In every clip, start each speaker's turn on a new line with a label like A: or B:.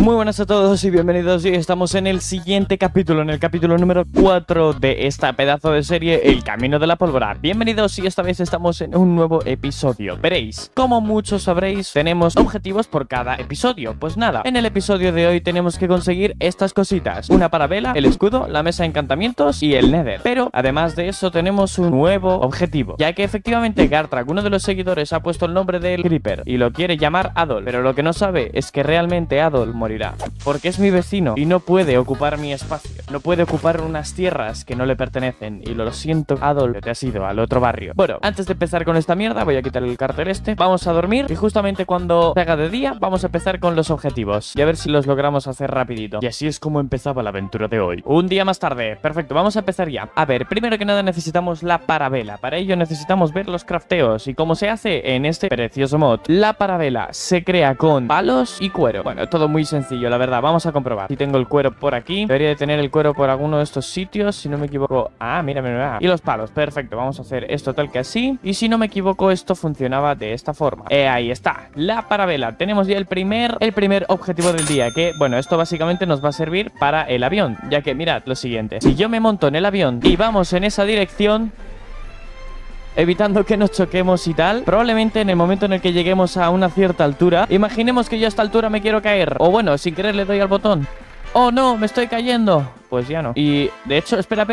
A: Muy buenas a todos y bienvenidos. Y estamos en el siguiente capítulo, en el capítulo número 4 de esta pedazo de serie, El Camino de la Pólvora. Bienvenidos y esta vez estamos en un nuevo episodio. Veréis, como muchos sabréis, tenemos objetivos por cada episodio. Pues nada, en el episodio de hoy tenemos que conseguir estas cositas: una parabela, el escudo, la mesa de encantamientos y el nether. Pero además de eso tenemos un nuevo objetivo, ya que efectivamente Gartrak, uno de los seguidores, ha puesto el nombre del Creeper y lo quiere llamar Adol. Pero lo que no sabe es que realmente Adol morirá, porque es mi vecino y no puede ocupar mi espacio, no puede ocupar unas tierras que no le pertenecen. Y lo siento, Adol, te has ido al otro barrio. Bueno, antes de empezar con esta mierda voy a quitar el cartel este, vamos a dormir y justamente cuando se haga de día vamos a empezar con los objetivos y a ver si los logramos hacer rapidito. Y así es como empezaba la aventura de hoy, un día más tarde. Perfecto, vamos a empezar ya. A ver, primero que nada necesitamos la parabela. Para ello necesitamos ver los crafteos y cómo se hace en este precioso mod. La parabela se crea con palos y cuero. Bueno, todo muy sencillo, la verdad. Vamos a comprobar. Si tengo el cuero por aquí, debería de tener el cuero por alguno de estos sitios, si no me equivoco. Ah, mira, mira. Y los palos, perfecto. Vamos a hacer esto tal que así. Y si no me equivoco, esto funcionaba de esta forma. Ahí está, la parabela. Tenemos ya el primer objetivo del día, que, bueno, esto básicamente nos va a servir para el avión, ya que, mirad lo siguiente. Si yo me monto en el avión y vamos en esa dirección, evitando que nos choquemos y tal, probablemente en el momento en el que lleguemos a una cierta altura, imaginemos que yo a esta altura me quiero caer, o bueno, sin querer le doy al botón. ¡Oh no! ¡Me estoy cayendo! Pues ya no. Y de hecho, espera.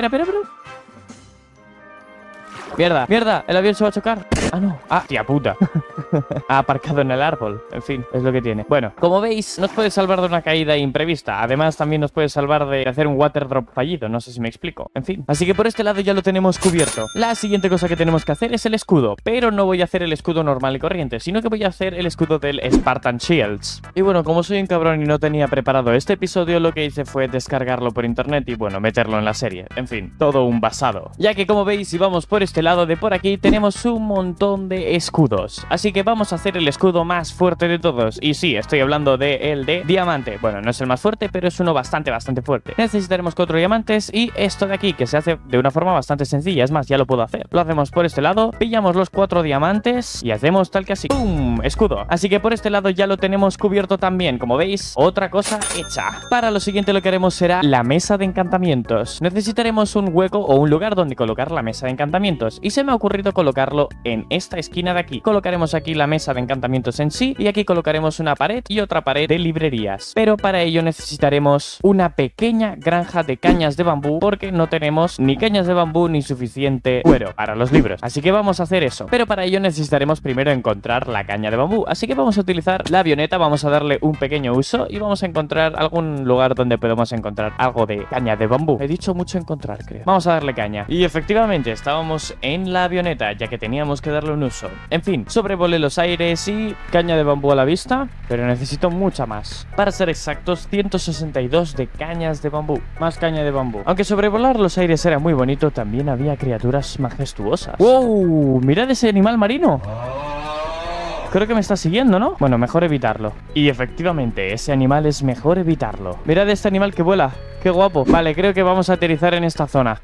A: ¡Mierda! ¡Mierda! El avión se va a chocar. Ah, no. Ah, tía puta. Ha aparcado en el árbol. En fin, es lo que tiene. Bueno, como veis, nos puede salvar de una caída imprevista. Además, también nos puede salvar de hacer un water drop fallido. No sé si me explico. En fin. Así que por este lado ya lo tenemos cubierto. La siguiente cosa que tenemos que hacer es el escudo. Pero no voy a hacer el escudo normal y corriente, sino que voy a hacer el escudo del Spartan Shields. Y bueno, como soy un cabrón y no tenía preparado este episodio, lo que hice fue descargarlo por internet y bueno, meterlo en la serie. En fin, todo un basado. Ya que como veis, si vamos por este lado de por aquí, tenemos un montón de escudos. Así que vamos a hacer el escudo más fuerte de todos. Y sí, estoy hablando de el de diamante. Bueno, no es el más fuerte, pero es uno bastante fuerte. Necesitaremos 4 diamantes y esto de aquí, que se hace de una forma bastante sencilla. Es más, ya lo puedo hacer. Lo hacemos por este lado, pillamos los 4 diamantes y hacemos tal que así. ¡Pum! Escudo. Así que por este lado ya lo tenemos cubierto también. Como veis, otra cosa hecha. Para lo siguiente lo que haremos será la mesa de encantamientos. Necesitaremos un hueco o un lugar donde colocar la mesa de encantamientos. Y se me ha ocurrido colocarlo en esta esquina de aquí. Colocaremos aquí la mesa de encantamientos en sí y aquí colocaremos una pared y otra pared de librerías. Pero para ello necesitaremos una pequeña granja de cañas de bambú, porque no tenemos ni cañas de bambú ni suficiente cuero para los libros. Así que vamos a hacer eso. Pero para ello necesitaremos primero encontrar la caña de bambú. Así que vamos a utilizar la avioneta, vamos a darle un pequeño uso y vamos a encontrar algún lugar donde podemos encontrar algo de caña de bambú. He dicho mucho encontrar, creo. Vamos a darle caña. Y efectivamente estábamos en la avioneta, ya que teníamos que darle un uso. En fin, sobrevolé los aires y caña de bambú a la vista, pero necesito mucha más. Para ser exactos, 162 de cañas de bambú. Más caña de bambú. Aunque sobrevolar los aires era muy bonito, también había criaturas majestuosas. ¡Wow! ¡Mirad ese animal marino! Creo que me está siguiendo, ¿no? Bueno, mejor evitarlo. Y efectivamente, ese animal es mejor evitarlo. Mirad este animal que vuela. ¡Qué guapo! Vale, creo que vamos a aterrizar en esta zona.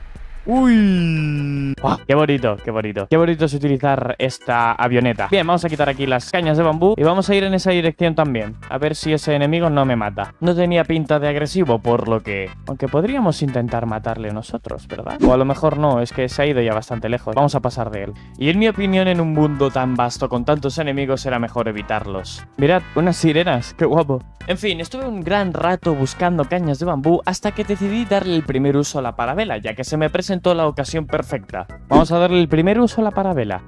A: ¡Uy! ¡Wow! ¡Qué bonito, qué bonito! ¡Qué bonito es utilizar esta avioneta! Bien, vamos a quitar aquí las cañas de bambú y vamos a ir en esa dirección también. A ver si ese enemigo no me mata. No tenía pinta de agresivo, por lo que... aunque podríamos intentar matarle nosotros, ¿verdad? O a lo mejor no, es que se ha ido ya bastante lejos. Vamos a pasar de él. Y en mi opinión, en un mundo tan vasto con tantos enemigos, era mejor evitarlos. Mirad, unas sirenas. ¡Qué guapo! En fin, estuve un gran rato buscando cañas de bambú hasta que decidí darle el primer uso a la parabela, ya que se me presentó la ocasión perfecta. Vamos a darle el primer uso a la parabela.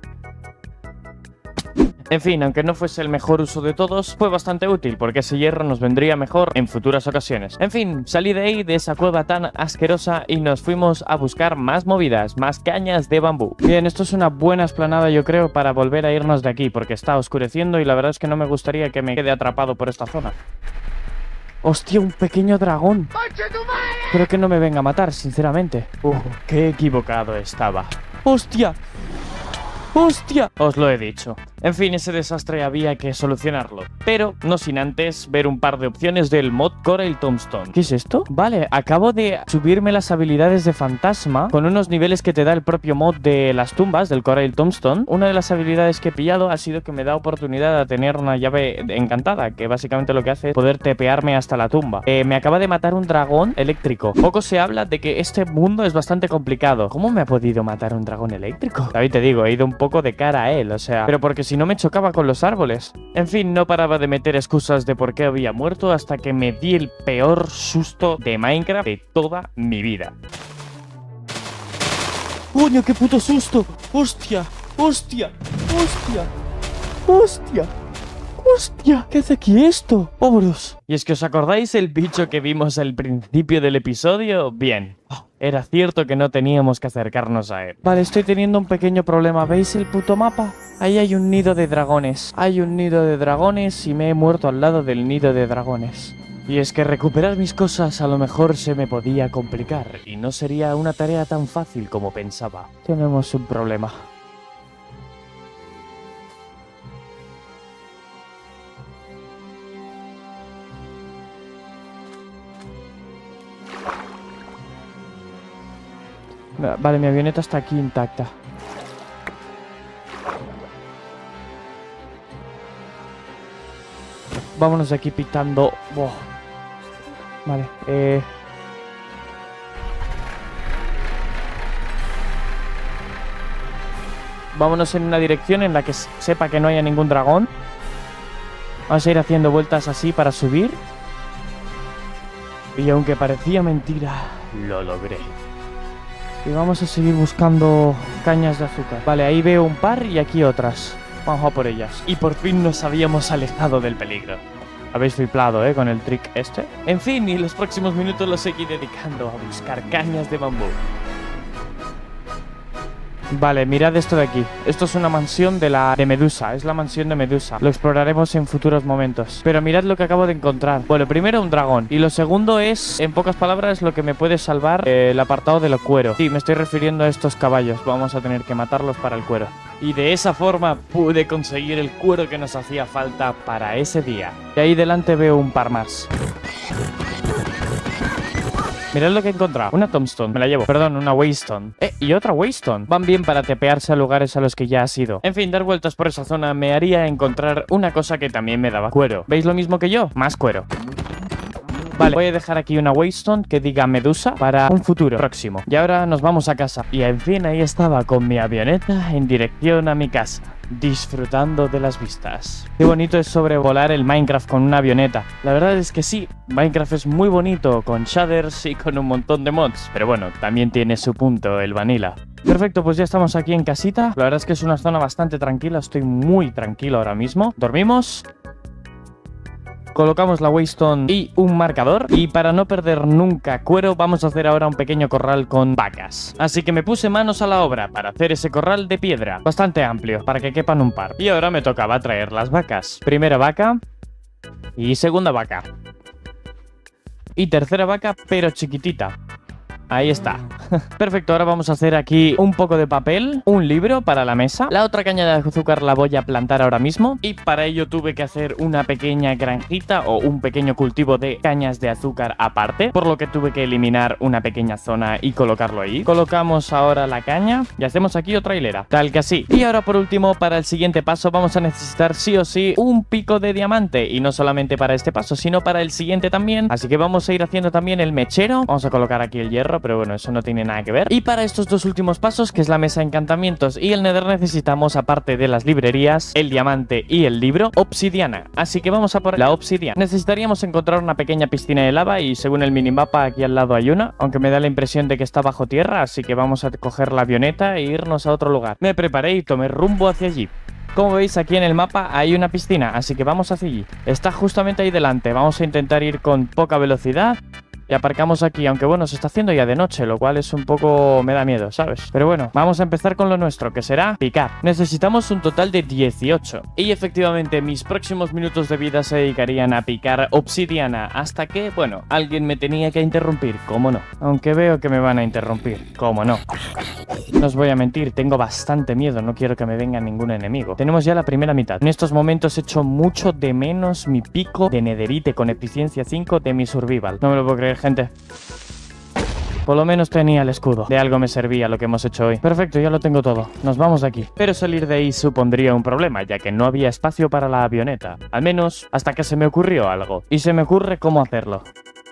A: En fin, aunque no fuese el mejor uso de todos, fue bastante útil, porque ese hierro nos vendría mejor en futuras ocasiones. En fin, salí de ahí, de esa cueva tan asquerosa, y nos fuimos a buscar más movidas, más cañas de bambú. Bien, esto es una buena explanada, yo creo, para volver a irnos de aquí, porque está oscureciendo y la verdad es que no me gustaría que me quede atrapado por esta zona. ¡Hostia, un pequeño dragón! Espero que no me venga a matar, sinceramente. ¡Qué equivocado estaba! ¡Hostia! ¡Hostia! Os lo he dicho. En fin, ese desastre había que solucionarlo, pero no sin antes ver un par de opciones del mod Corail Tombstone. ¿Qué es esto? Vale, acabo de subirme las habilidades de fantasma con unos niveles que te da el propio mod de las tumbas del Corail Tombstone. Una de las habilidades que he pillado ha sido que me da oportunidad de tener una llave encantada, que básicamente lo que hace es poder tepearme hasta la tumba. Me acaba de matar un dragón eléctrico. Poco se habla de que este mundo es bastante complicado. ¿Cómo me ha podido matar un dragón eléctrico? David, te digo, he ido un poco de cara a él, o sea, pero porque si no me chocaba con los árboles. En fin, no paraba de meter excusas de por qué había muerto hasta que me di el peor susto de Minecraft de toda mi vida. ¡Coño, qué puto susto! ¡Hostia! ¡Hostia! ¡Hostia! ¡Hostia! ¡Hostia! ¿Qué hace aquí esto? ¡Pobros! ¿Y es que os acordáis el bicho que vimos al principio del episodio? Bien. Era cierto que no teníamos que acercarnos a él. Vale, estoy teniendo un pequeño problema. ¿Veis el puto mapa? Ahí hay un nido de dragones. Hay un nido de dragones y me he muerto al lado del nido de dragones. Y es que recuperar mis cosas a lo mejor se me podía complicar y no sería una tarea tan fácil como pensaba. Tenemos un problema. Vale, mi avioneta está aquí intacta. Vámonos de aquí pitando. Wow. Vale, vámonos en una dirección en la que sepa que no haya ningún dragón. Vamos a ir haciendo vueltas así para subir. Y aunque parecía mentira, lo logré. Y vamos a seguir buscando cañas de azúcar. Vale, ahí veo un par y aquí otras. Vamos a por ellas. Y por fin nos habíamos alejado del peligro. Habéis fliplado, con el trick este. En fin, y los próximos minutos los seguí dedicando a buscar cañas de bambú. Vale, mirad esto de aquí. Esto es una mansión de Medusa. Es la mansión de Medusa. Lo exploraremos en futuros momentos. Pero mirad lo que acabo de encontrar. Bueno, primero un dragón. Y lo segundo es, en pocas palabras, lo que me puede salvar el apartado de lo cuero. Sí, me estoy refiriendo a estos caballos. Vamos a tener que matarlos para el cuero. Y de esa forma pude conseguir el cuero que nos hacía falta para ese día. Y ahí delante veo un par más. Mirad lo que he encontrado. Una tombstone. Me la llevo. Perdón, una waystone. Y otra waystone. Van bien para tepearse a lugares a los que ya has ido. En fin, dar vueltas por esa zona me haría encontrar una cosa que también me daba cuero. ¿Veis lo mismo que yo? Más cuero. Vale, voy a dejar aquí una waystone que diga Medusa para un futuro próximo. Y ahora nos vamos a casa. Y en fin, ahí estaba con mi avioneta en dirección a mi casa, disfrutando de las vistas. Qué bonito es sobrevolar el Minecraft con una avioneta. La verdad es que sí, Minecraft es muy bonito con shaders y con un montón de mods. Pero bueno, también tiene su punto el vanilla. Perfecto, pues ya estamos aquí en casita. La verdad es que es una zona bastante tranquila. Estoy muy tranquilo ahora mismo. Dormimos. Colocamos la waystone y un marcador. Y para no perder nunca cuero, vamos a hacer ahora un pequeño corral con vacas. Así que me puse manos a la obra para hacer ese corral de piedra, bastante amplio, para que quepan un par. Y ahora me tocaba traer las vacas. Primera vaca y segunda vaca. Y tercera vaca, pero chiquitita. Ahí está. Perfecto, ahora vamos a hacer aquí un poco de papel, un libro para la mesa. La otra caña de azúcar la voy a plantar ahora mismo. Y para ello tuve que hacer una pequeña granjita o un pequeño cultivo de cañas de azúcar aparte, por lo que tuve que eliminar una pequeña zona y colocarlo ahí. Colocamos ahora la caña y hacemos aquí otra hilera, tal que así. Y ahora por último, para el siguiente paso vamos a necesitar sí o sí un pico de diamante. Y no solamente para este paso, sino para el siguiente también. Así que vamos a ir haciendo también el mechero. Vamos a colocar aquí el hierro, pero bueno, eso no tiene nada que ver. Y para estos dos últimos pasos, que es la mesa de encantamientos y el nether, necesitamos, aparte de las librerías, el diamante y el libro, obsidiana. Así que vamos a por la obsidiana. Necesitaríamos encontrar una pequeña piscina de lava y según el minimapa aquí al lado hay una, aunque me da la impresión de que está bajo tierra, así que vamos a coger la avioneta e irnos a otro lugar. Me preparé y tomé rumbo hacia allí. Como veis aquí en el mapa hay una piscina, así que vamos hacia allí. Está justamente ahí delante. Vamos a intentar ir con poca velocidad. y aparcamos aquí, aunque bueno, se está haciendo ya de noche, lo cual es un poco... me da miedo, ¿sabes? Pero bueno, vamos a empezar con lo nuestro, que será picar. Necesitamos un total de 18. Y efectivamente, mis próximos minutos de vida se dedicarían a picar obsidiana, hasta que, bueno, alguien me tenía que interrumpir, ¿cómo no? Aunque veo que me van a interrumpir, ¿cómo no? No os voy a mentir, tengo bastante miedo, no quiero que me venga ningún enemigo. Tenemos ya la primera mitad. En estos momentos echo mucho de menos mi pico de nederite con eficiencia 5 de mi survival. No me lo puedo creer, gente. Por lo menos tenía el escudo. De algo me servía lo que hemos hecho hoy. Perfecto, ya lo tengo todo. Nos vamos de aquí. Pero salir de ahí supondría un problema, ya que no había espacio para la avioneta. Al menos hasta que se me ocurrió algo. Y se me ocurre cómo hacerlo.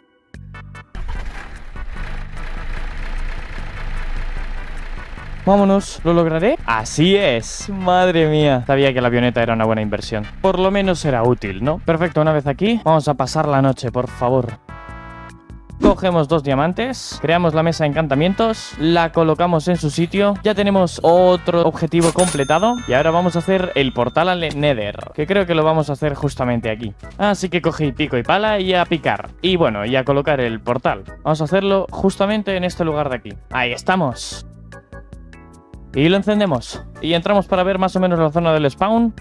A: Vámonos, ¿lo lograré? ¡Así es! ¡Madre mía! Sabía que la avioneta era una buena inversión. Por lo menos será útil, ¿no? Perfecto, una vez aquí, vamos a pasar la noche, por favor. Cogemos 2 diamantes, creamos la mesa de encantamientos, la colocamos en su sitio, ya tenemos otro objetivo completado y ahora vamos a hacer el portal al Nether, que creo que lo vamos a hacer justamente aquí. Así que cogí pico y pala y a picar. Y bueno, y a colocar el portal. Vamos a hacerlo justamente en este lugar de aquí. Ahí estamos. Y lo encendemos. Y entramos para ver más o menos la zona del spawn.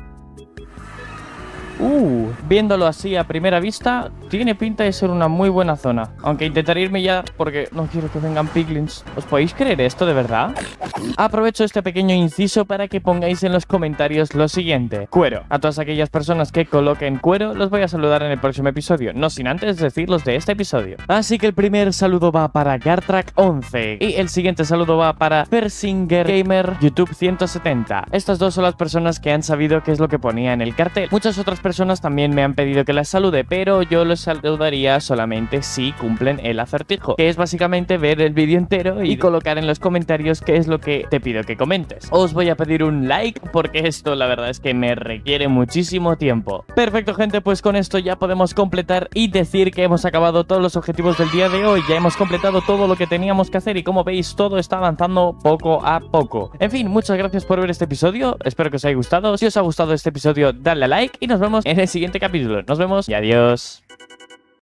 A: Viéndolo así a primera vista, tiene pinta de ser una muy buena zona. Aunque intentaré irme ya porque no quiero que vengan piglins. ¿Os podéis creer esto de verdad? Aprovecho este pequeño inciso para que pongáis en los comentarios lo siguiente: cuero. A todas aquellas personas que coloquen cuero, los voy a saludar en el próximo episodio, no sin antes decir los de este episodio. Así que el primer saludo va para Gartrack11 y el siguiente saludo va para Persinger Gamer YouTube 170. Estas dos son las personas que han sabido qué es lo que ponía en el cartel. Muchas otras personas también me han pedido que las salude, pero yo los saludaría solamente si cumplen el acertijo, que es básicamente ver el vídeo entero y colocar en los comentarios qué es lo que te pido que comentes. Os voy a pedir un like porque esto la verdad es que me requiere muchísimo tiempo. Perfecto, gente, pues con esto ya podemos completar y decir que hemos acabado todos los objetivos del día de hoy. Ya hemos completado todo lo que teníamos que hacer y como veis todo está avanzando poco a poco. En fin, muchas gracias por ver este episodio, espero que os haya gustado. Si os ha gustado este episodio, dadle a like y nos vemos en el siguiente capítulo. Nos vemos y adiós.